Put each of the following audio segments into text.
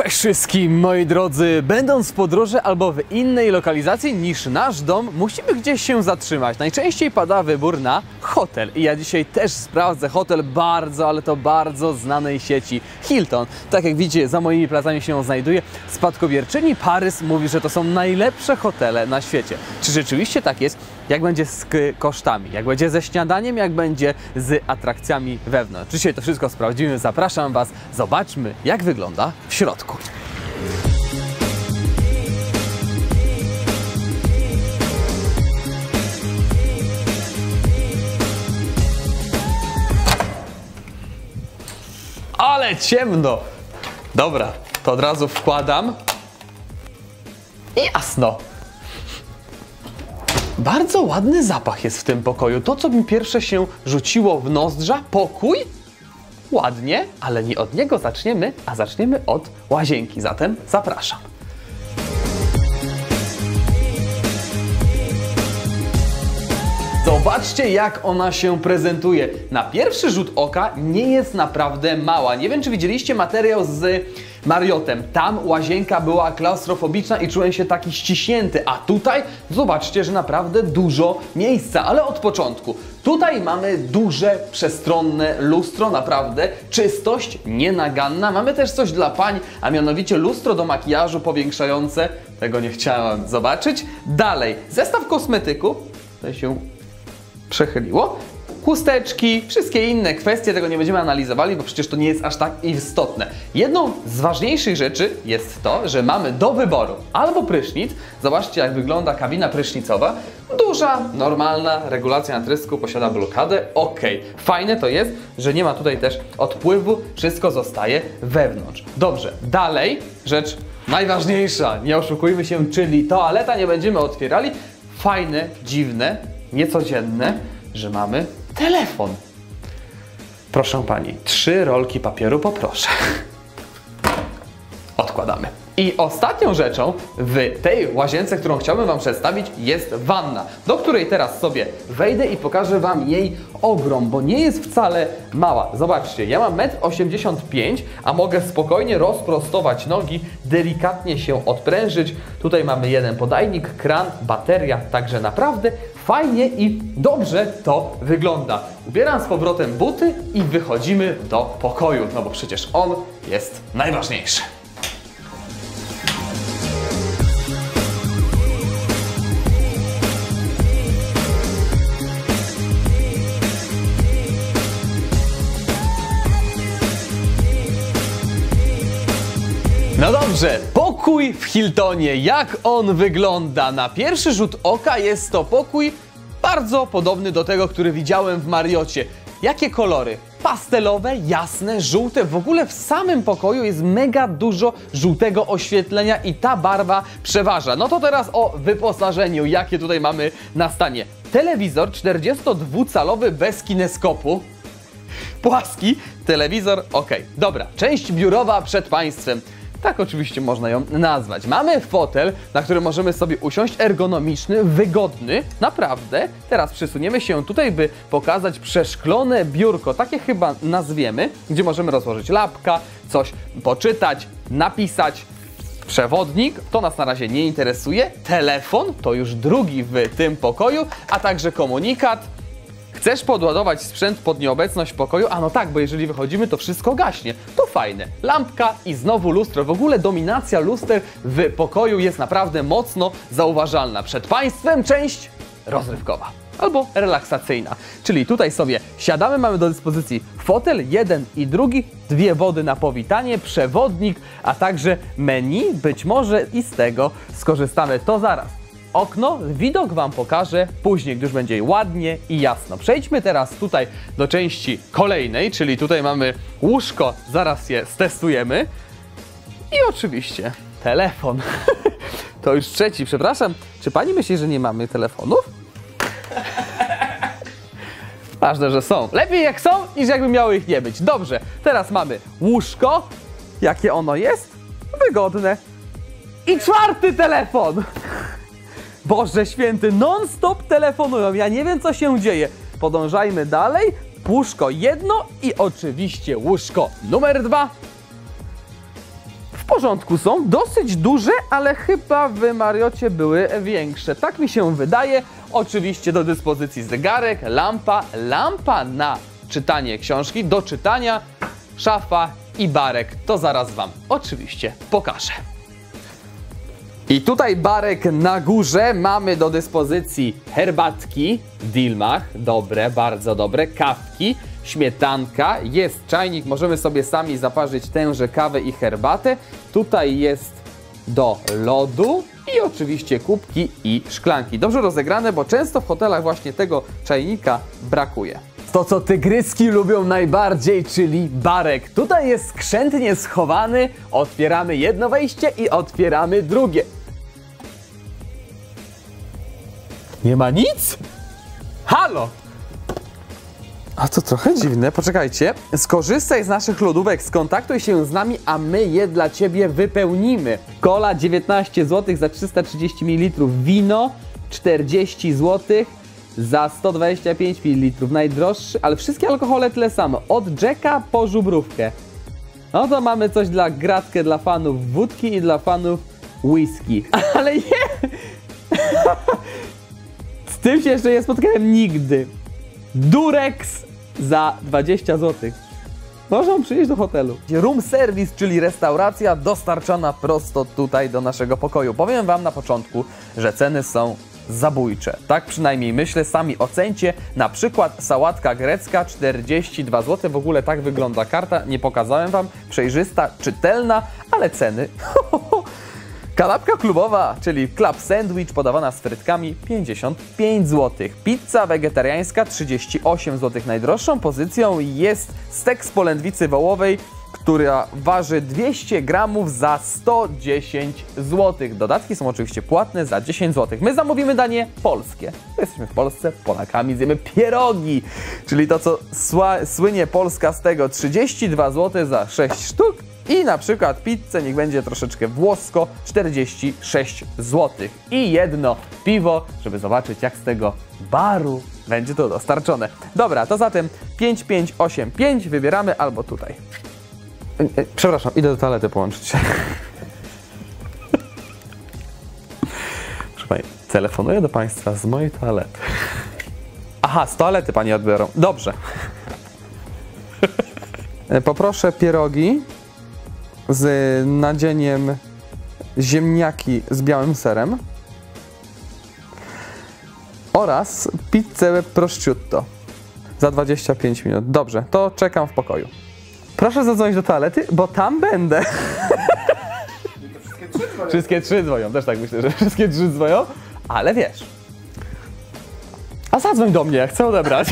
Cześć wszystkim, moi drodzy! Będąc w podróży albo w innej lokalizacji niż nasz dom, musimy gdzieś się zatrzymać. Najczęściej pada wybór na hotel. I ja dzisiaj też sprawdzę hotel bardzo, ale to bardzo znanej sieci Hilton. Tak jak widzicie, za moimi plecami się znajduje. Spadkobierczyni Parys mówi, że to są najlepsze hotele na świecie. Czy rzeczywiście tak jest? Jak będzie z kosztami? Jak będzie ze śniadaniem? Jak będzie z atrakcjami wewnątrz? Dzisiaj to wszystko sprawdzimy. Zapraszam Was. Zobaczmy, jak wygląda w środku. Ale ciemno! Dobra, to od razu wkładam. I jasno. Bardzo ładny zapach jest w tym pokoju. To, co mi pierwsze się rzuciło w nozdrza, pokój. Ładnie, ale nie od niego zaczniemy, a zaczniemy od łazienki. Zatem zapraszam. Zobaczcie, jak ona się prezentuje. Na pierwszy rzut oka nie jest naprawdę mała. Nie wiem, czy widzieliście materiał z Marriotem. Tam łazienka była klaustrofobiczna i czułem się taki ściśnięty. A tutaj zobaczcie, że naprawdę dużo miejsca. Ale od początku. Tutaj mamy duże, przestronne lustro. Naprawdę czystość nienaganna. Mamy też coś dla pań, a mianowicie lustro do makijażu powiększające. Tego nie chciałem zobaczyć. Dalej, zestaw kosmetyków. Tutaj się przechyliło. Chusteczki, wszystkie inne kwestie, tego nie będziemy analizowali, bo przecież to nie jest aż tak istotne. Jedną z ważniejszych rzeczy jest to, że mamy do wyboru albo prysznic. Zobaczcie, jak wygląda kabina prysznicowa. Duża, normalna, regulacja natrysku, posiada blokadę. Ok, fajne to jest, że nie ma tutaj też odpływu, wszystko zostaje wewnątrz. Dobrze, dalej rzecz najważniejsza, nie oszukujmy się, czyli toaleta nie będziemy otwierali. Fajne, dziwne, niecodzienne, że mamy telefon. Proszę pani, 3 rolki papieru poproszę. Odkładamy. I ostatnią rzeczą w tej łazience, którą chciałbym Wam przedstawić, jest wanna, do której teraz sobie wejdę i pokażę Wam jej ogrom, bo nie jest wcale mała. Zobaczcie, ja mam 1,85 m, a mogę spokojnie rozprostować nogi, delikatnie się odprężyć. Tutaj mamy jeden podajnik, kran, bateria, także naprawdę fajnie i dobrze to wygląda. Ubieram z powrotem buty i wychodzimy do pokoju, no bo przecież on jest najważniejszy. No dobrze, pokój w Hiltonie. Jak on wygląda? Na pierwszy rzut oka jest to pokój bardzo podobny do tego, który widziałem w Marriocie. Jakie kolory? Pastelowe, jasne, żółte. W ogóle w samym pokoju jest mega dużo żółtego oświetlenia i ta barwa przeważa. No to teraz o wyposażeniu, jakie tutaj mamy na stanie. Telewizor 42-calowy bez kineskopu. Płaski telewizor, ok. Dobra, część biurowa przed Państwem. Tak oczywiście można ją nazwać. Mamy fotel, na którym możemy sobie usiąść, ergonomiczny, wygodny, naprawdę. Teraz przesuniemy się tutaj, by pokazać przeszklone biurko, takie chyba nazwiemy, gdzie możemy rozłożyć lapka, coś poczytać, napisać. Przewodnik, to nas na razie nie interesuje. Telefon, to już drugi w tym pokoju, a także komunikat. Chcesz podładować sprzęt pod nieobecność w pokoju? A no tak, bo jeżeli wychodzimy, to wszystko gaśnie. To fajne. Lampka i znowu lustro. W ogóle dominacja luster w pokoju jest naprawdę mocno zauważalna. Przed Państwem część rozrywkowa albo relaksacyjna. Czyli tutaj sobie siadamy, mamy do dyspozycji fotel, jeden i drugi, 2 wody na powitanie, przewodnik, a także menu. Być może i z tego skorzystamy. To zaraz. Okno, widok Wam pokażę później, gdyż będzie ładnie i jasno. Przejdźmy teraz tutaj do części kolejnej, czyli tutaj mamy łóżko, zaraz je stestujemy. I oczywiście telefon. To już trzeci, przepraszam. Czy Pani myśli, że nie mamy telefonów? Ważne, że są. Lepiej jak są, niż jakby miało ich nie być. Dobrze, teraz mamy łóżko. Jakie ono jest? Wygodne. I 4. telefon. Boże święty, non-stop telefonują. Ja nie wiem, co się dzieje. Podążajmy dalej. Łóżko 1 i oczywiście łóżko numer 2. W porządku są, dosyć duże, ale chyba w Mariocie były większe. Tak mi się wydaje. Oczywiście do dyspozycji zegarek, lampa na czytanie książki, do czytania, szafa i barek. To zaraz Wam oczywiście pokażę. I tutaj barek na górze, mamy do dyspozycji herbatki, Dilmach, dobre, bardzo dobre, kawki, śmietanka, jest czajnik, możemy sobie sami zaparzyć tęże kawę i herbatę. Tutaj jest do lodu i oczywiście kubki i szklanki. Dobrze rozegrane, bo często w hotelach właśnie tego czajnika brakuje. To, co tygryski lubią najbardziej, czyli barek. Tutaj jest skrzętnie schowany, otwieramy jedno wejście i otwieramy drugie. Nie ma nic? Halo! A to trochę dziwne, poczekajcie. Skorzystaj z naszych lodówek, skontaktuj się z nami, a my je dla Ciebie wypełnimy. Cola 19 zł za 330 ml, wino 40 zł za 125 ml. Najdroższy, ale wszystkie alkohole tyle samo. Od Jacka po żubrówkę. No to mamy coś dla gratkę dla fanów wódki i dla fanów whisky. Ale nie! Z tym się jeszcze nie spotkałem nigdy. Durex za 20 zł. Można przyjść do hotelu. Room service, czyli restauracja dostarczana prosto tutaj do naszego pokoju. Powiem Wam na początku, że ceny są zabójcze. Tak przynajmniej myślę, sami ocencie. Na przykład sałatka grecka 42 zł. W ogóle tak wygląda karta. Nie pokazałem Wam. Przejrzysta, czytelna, ale ceny... Kanapka klubowa, czyli club sandwich podawana z frytkami 55 zł. Pizza wegetariańska 38 zł. Najdroższą pozycją jest stek z polędwicy wołowej, która waży 200 gramów za 110 zł. Dodatki są oczywiście płatne za 10 zł. My zamówimy danie polskie. Jesteśmy w Polsce, Polakami, zjemy pierogi, czyli to, co słynie Polska z tego, 32 zł za 6 sztuk. I na przykład pizzę, niech będzie troszeczkę włosko, 46 zł. I jedno piwo, żeby zobaczyć, jak z tego baru będzie to dostarczone. Dobra, to zatem 5585 wybieramy albo tutaj. Przepraszam, idę do toalety połączyć się. Proszę Pani, telefonuję do Państwa z mojej toalety. Aha, z toalety Pani odbiorą. Dobrze. Poproszę pierogi z nadzieniem ziemniaki z białym serem oraz pizzę prosciutto za 25 minut. Dobrze, to czekam w pokoju. Proszę zadzwonić do toalety, bo tam będę. Wszystkie trzy dzwonią. Też tak myślę, że wszystkie trzy dzwonią, ale wiesz. A zadzwoń do mnie, chcę odebrać.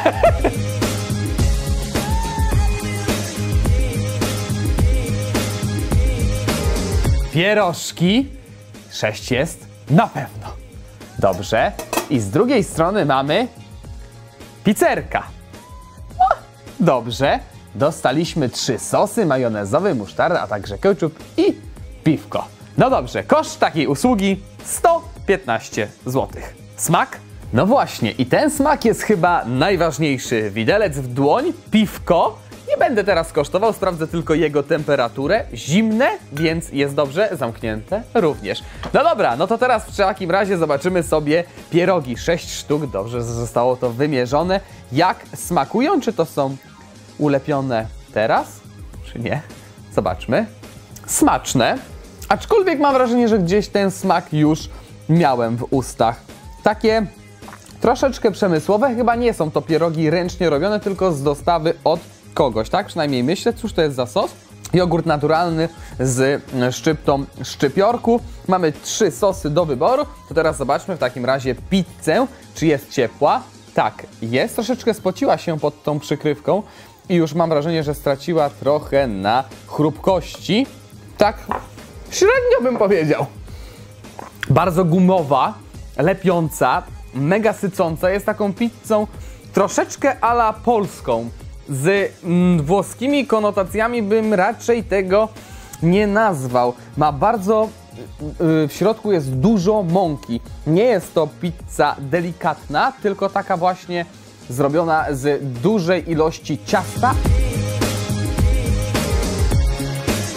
Pierożki. 6 jest na pewno. Dobrze. I z drugiej strony mamy pizzerka. O, dobrze. Dostaliśmy 3 sosy, majonezowy, musztarda, a także ketchup i piwko. No dobrze, koszt takiej usługi 115 zł. Smak? No właśnie, i ten smak jest chyba najważniejszy. Widelec w dłoń, piwko. Nie będę teraz kosztował, sprawdzę tylko jego temperaturę. Zimne, więc jest dobrze, zamknięte również. No dobra, no to teraz w takim razie zobaczymy sobie pierogi. 6 sztuk, dobrze, że zostało to wymierzone. Jak smakują? Czy to są ulepione teraz, czy nie? Zobaczmy. Smaczne, aczkolwiek mam wrażenie, że gdzieś ten smak już miałem w ustach. Takie troszeczkę przemysłowe, chyba nie są to pierogi ręcznie robione, tylko z dostawy od kogoś, tak? Przynajmniej myślę. Cóż to jest za sos? Jogurt naturalny z szczyptą szczypiorku. Mamy 3 sosy do wyboru. To teraz zobaczmy w takim razie pizzę, czy jest ciepła. Tak, jest. Troszeczkę spociła się pod tą przykrywką i już mam wrażenie, że straciła trochę na chrupkości. Tak średnio bym powiedział. Bardzo gumowa, lepiąca, mega sycąca. Jest taką pizzą troszeczkę a la polską. Z włoskimi konotacjami bym raczej tego nie nazwał. Ma bardzo... w środku jest dużo mąki. Nie jest to pizza delikatna, tylko taka właśnie zrobiona z dużej ilości ciasta.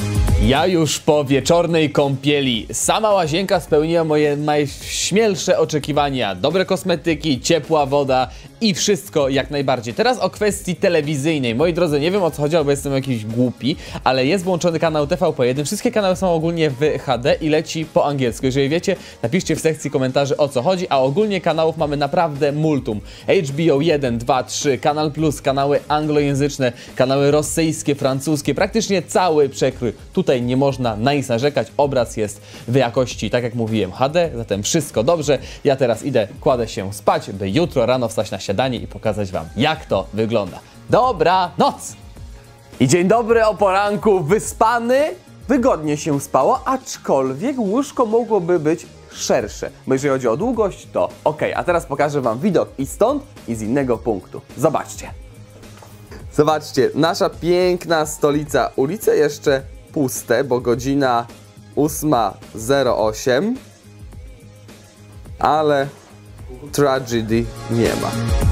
Ja już po wieczornej kąpieli. Sama łazienka spełniła moje najśmielsze oczekiwania. Dobre kosmetyki, ciepła woda i wszystko jak najbardziej. Teraz o kwestii telewizyjnej. Moi drodzy, nie wiem o co chodzi, albo jestem jakiś głupi, ale jest włączony kanał TVP1. Wszystkie kanały są ogólnie w HD i leci po angielsku. Jeżeli wiecie, napiszcie w sekcji komentarzy o co chodzi, a ogólnie kanałów mamy naprawdę multum. HBO 1, 2, 3, Kanal Plus, kanały anglojęzyczne, kanały rosyjskie, francuskie, praktycznie cały przekrój. Tutaj nie można na nic narzekać, obraz jest w jakości, tak jak mówiłem, HD, zatem wszystko dobrze. Ja teraz idę, kładę się spać, by jutro rano wstać na śniadanie i pokazać wam, jak to wygląda. Dobranoc! I dzień dobry o poranku, wyspany, wygodnie się spało, aczkolwiek łóżko mogłoby być szersze, bo jeżeli chodzi o długość, to ok. A teraz pokażę wam widok i stąd, i z innego punktu. Zobaczcie. Zobaczcie, nasza piękna stolica. Ulice jeszcze puste, bo godzina 8:08, ale tragedy nie ma.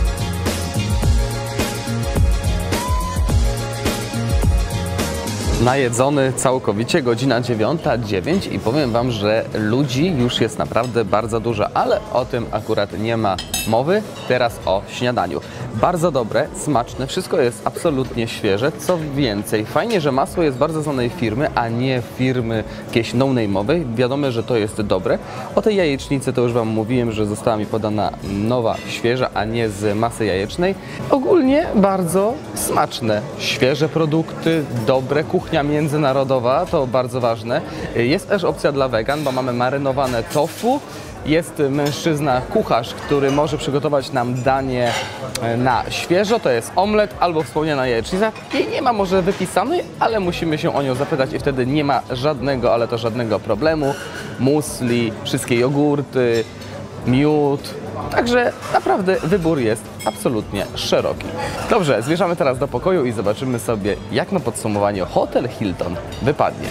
Najedzony całkowicie, godzina 9:09 i powiem wam, że ludzi już jest naprawdę bardzo dużo, ale o tym akurat nie ma mowy. Teraz o śniadaniu. Bardzo dobre, smaczne, wszystko jest absolutnie świeże. Co więcej, fajnie, że masło jest bardzo znanej firmy, a nie firmy jakiejś no-name'owej. Wiadomo, że to jest dobre. O tej jajecznicy to już wam mówiłem, że została mi podana nowa, świeża, a nie z masy jajecznej. Ogólnie bardzo smaczne, świeże produkty, dobre, kuchnia międzynarodowa, to bardzo ważne. Jest też opcja dla wegan, bo mamy marynowane tofu. Jest mężczyzna, kucharz, który może przygotować nam danie na świeżo, to jest omlet albo wspomniana jajecznica. Jej nie ma może wypisanej, ale musimy się o nią zapytać i wtedy nie ma żadnego, ale to żadnego problemu. Musli, wszystkie jogurty, miód. Także naprawdę wybór jest absolutnie szeroki. Dobrze, zmierzamy teraz do pokoju i zobaczymy sobie, jak na podsumowanie hotel Hilton wypadnie.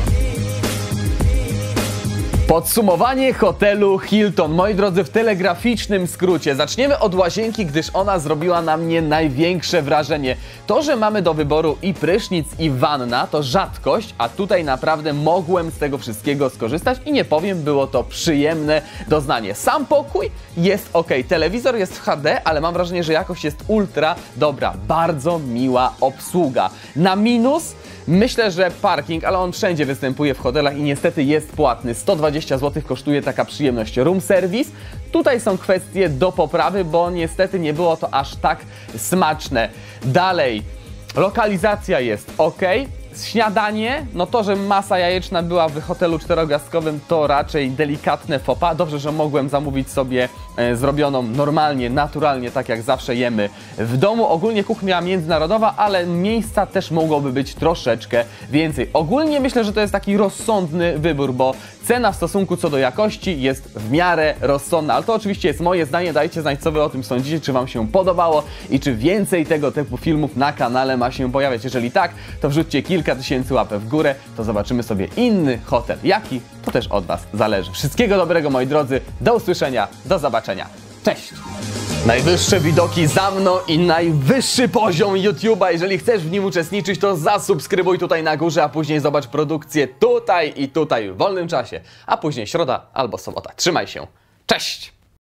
Podsumowanie hotelu Hilton, moi drodzy, w telegraficznym skrócie. Zaczniemy od łazienki, gdyż ona zrobiła na mnie największe wrażenie. To, że mamy do wyboru i prysznic, i wanna, to rzadkość, a tutaj naprawdę mogłem z tego wszystkiego skorzystać i nie powiem, było to przyjemne doznanie. Sam pokój jest ok, telewizor jest w HD, ale mam wrażenie, że jakość jest ultra dobra. Bardzo miła obsługa. Na minus myślę, że parking, ale on wszędzie występuje w hotelach i niestety jest płatny. 120 zł kosztuje taka przyjemność. Room service. Tutaj są kwestie do poprawy, bo niestety nie było to aż tak smaczne. Dalej, lokalizacja jest ok. Śniadanie, no to, że masa jajeczna była w hotelu czterogwiazdkowym, to raczej delikatne faux pas. Dobrze, że mogłem zamówić sobie zrobioną normalnie, naturalnie, tak jak zawsze jemy w domu. Ogólnie kuchnia międzynarodowa, ale miejsca też mogłoby być troszeczkę więcej. Ogólnie myślę, że to jest taki rozsądny wybór, bo cena w stosunku co do jakości jest w miarę rozsądna. Ale to oczywiście jest moje zdanie, dajcie znać, co wy o tym sądzicie, czy wam się podobało i czy więcej tego typu filmów na kanale ma się pojawiać. Jeżeli tak, to wrzućcie kilka tysięcy łapek w górę, to zobaczymy sobie inny hotel. Jaki? To też od was zależy. Wszystkiego dobrego, moi drodzy, do usłyszenia, do zobaczenia. Cześć! Najwyższe widoki za mną i najwyższy poziom YouTube'a. Jeżeli chcesz w nim uczestniczyć, to zasubskrybuj tutaj na górze, a później zobacz produkcję tutaj i tutaj w wolnym czasie. A później środa albo sobota. Trzymaj się. Cześć!